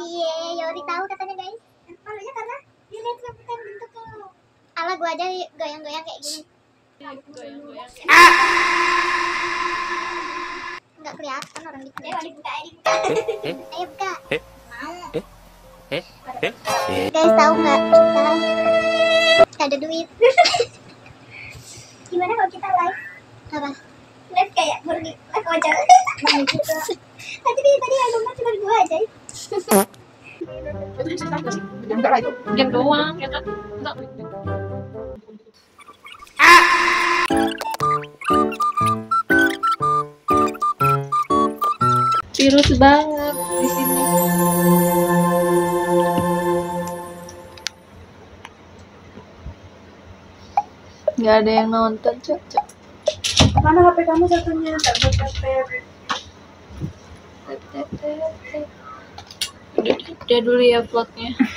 Iya, Yori tahu katanya guys. Malunya karena dia lihat rambutan bentuknya. Ala gua aja goyang-goyang kayak gini. Goyang-goyang. Nggak kelihatan orang di sini. Dibuka. Ayo buka. Mau. Guys, tahu nggak kita ada duit? Gimana kalau kita live? Apa? Live kayak murni live wajar. Tadi albumnya cuma 2 aja. Yang doang, ya kan? Enggak. Virus banget di sini. Nggak ada yang nonton, Cok. Mana HP kamu satunya? Tak buat Udah dulu ya vlognya.